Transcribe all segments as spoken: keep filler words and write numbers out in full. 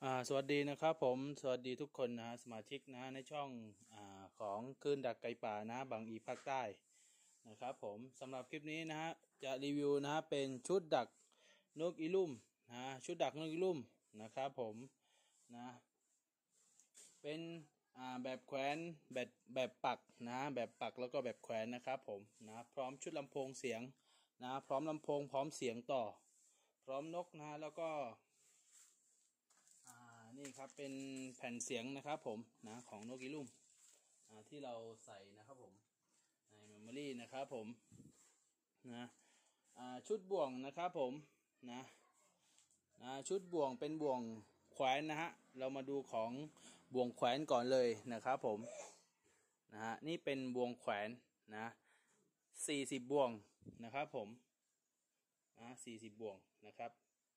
อ่าสวัสดีนะครับผมสวัสดีทุกคนนะฮะสมาชิกนะฮะในช่องอ่าของคลื่นดักไก่ป่านะบางอีภาคใต้นะครับผมสำหรับคลิปนี้นะฮะจะรีวิวนะฮะเป็นชุดดักนกอีลุ่มนะชุดดักนกอีลุ่มนะครับผมนะเป็นอ่าแบบแขวนแบบแบบปักนะแบบปักแล้วก็แบบแขวนนะครับผมนะพร้อมชุดลำโพงเสียงนะพร้อมลำโพงพร้อมเสียงต่อพร้อมนกนะแล้วก็อ่านี่ครับเป็นแผ่นเสียงนะครับผมนะของนกอีลุ่มอ่าที่เราใส่นะครับผมในเมมโมรี่นะครับผมนะอ่าชุดบ่วงนะครับผมนะนะชุดบ่วงเป็นบ่วงแขวนนะฮะเรามาดูของบ่วงแขวนก่อนเลยนะครับผมนะฮะนี่เป็นบ่วงแขวนนะสี่สิบบ่วงนะครับผมนะสี่สิบบ่วงนะครับ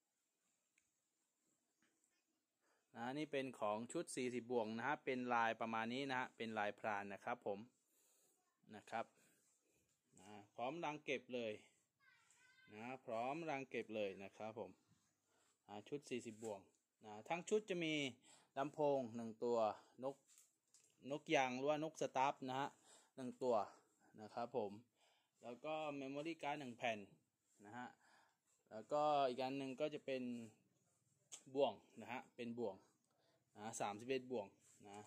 นะนี่เป็นของชุดสี่สิบบ่วงนะฮะเป็นลายประมาณนี้นะฮะเป็นลายพรานนะครับผมนะครับนะพร้อมรังเก็บเลยนะพร้อมรังเก็บเลยนะครับผมชุดสี่สิบบ่วงนะทั้งชุดจะมีลำโพงหนึ่งตัวนกนกยางหรือว่านกสตาร์ฟนะฮะหนึ่งตัวนะครับผมแล้วก็เมมโมรี่การ์ดหนึ่งแผ่นนะฮะแล้วก็อีกอันหนึ่งก็จะเป็นบ่วงนะฮะเป็นบ่วงนะสามสิบเอ็ดบ่วงนะ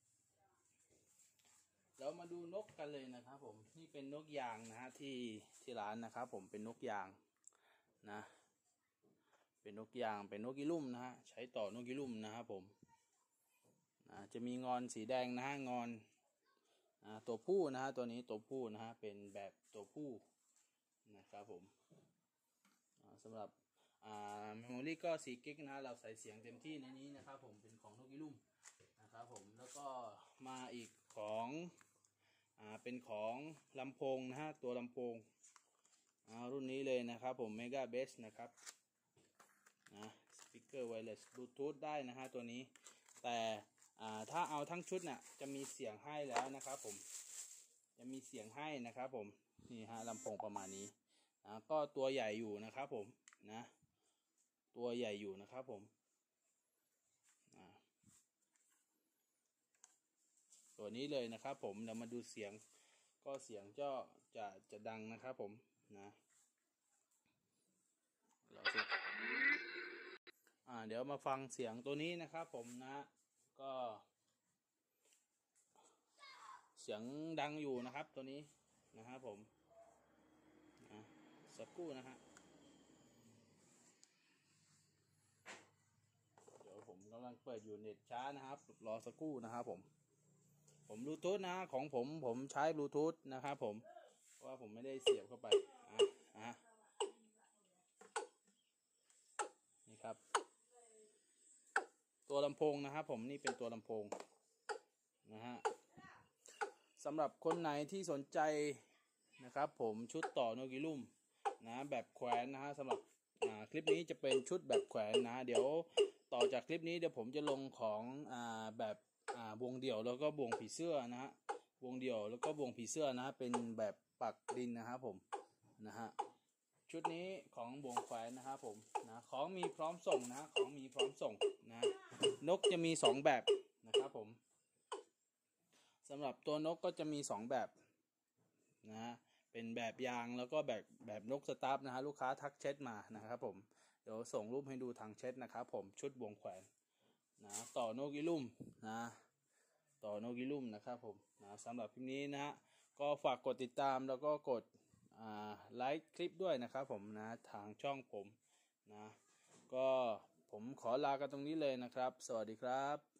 เรามาดูนกกันเลยนะครับผมนี่เป็นนกยางนะฮะที่ที่ร้านนะครับผมเป็นนกยางนะเป็นนกยางเป็นนกอีลุ่มนะฮะใช้ต่อนกอีลุ่มนะครับผมนะจะมีงอนสีแดงนะฮะงอนอ่าตัวผู้นะฮะตัวนี้ตัวผู้นะฮะเป็นแบบตัวผู้นะครับผมสำหรับอ่าเมมโมรี่ก็สี่กิกนะเราใส่เสียงเต็มที่ในนี้นะครับผมเป็นของนกอีลุ่มนะครับผมแล้วก็มาอีกของอ่าเป็นของลำโพงนะฮะตัวลำโพงอ่ารุ่นนี้เลยนะครับผม Mega Bass นะครับนะสปีกเกอร์ไวเลสบลูทูธได้นะฮะตัวนี้แต่อ่าถ้าเอาทั้งชุดเนี่ยจะมีเสียงให้แล้วนะครับผมจะมีเสียงให้นะครับผมนี่ฮะลำโพงประมาณนี้นะก็ตัวใหญ่อยู่นะครับผมนะตัวใหญ่อยู่นะครับผมนะตัวนี้เลยนะครับผมเรามาดูเสียงก็เสียงก็จะจะดังนะครับผมนะเราสิอ่าเดี๋ยวมาฟังเสียงตัวนี้นะครับผมนะก็เสียงดังอยู่นะครับตัวนี้นะครับผมนะสักครู่นะฮะเดี๋ยวผมกำลังเปิดอยู่เน็ตช้านะครับรอสักครู่นะครับผมผมบลูทูธนะของผมผมใช้บลูทูธนะครับผมเพราะว่าผมไม่ได้เสียบเข้าไปอ่ะอ่ะนี่ครับตัวลำโพงนะครับผมนี่เป็นตัวลำโพงนะฮะสำหรับคนไหนที่สนใจนะครับผมชุดต่อนกอีลุ่มนะแบบแขวนนะฮะสำหรับอ่าคลิปนี้จะเป็นชุดแบบแขวนนะเดี๋ยวต่อจากคลิปนี้เดี๋ยวผมจะลงของอ่าแบบอ่าวงเดี่ยวแล้วก็บ่วงผีเสื้อนะฮะวงเดี่ยวแล้วก็บ่วงผีเสื้อนะเป็นแบบปักดินนะครับผมนะฮะชุดนี้ของบ่วงแขวนนะครับผมนะของมีพร้อมส่งนะของมีพร้อมส่งนะนกจะมีสองแบบนะครับผมสำหรับตัวนกก็จะมีสองแบบนะฮะเป็นแบบยางแล้วก็แบบแบบนกสตาร์ฟนะฮะลูกค้าทักแชทมานะครับผมเดี๋ยวส่งรูปให้ดูทางแชทนะครับผมชุดบ่วงแขวนนะต่อนกอีลุ่มนะต่อนกอีลุ่มนะครับผมนะสำหรับคลิปนี้นะฮะก็ฝากกดติดตามแล้วก็กดอ่าไลค์คลิปด้วยนะครับผมนะทางช่องผมนะก็ผมขอลากันตรงนี้เลยนะครับสวัสดีครับ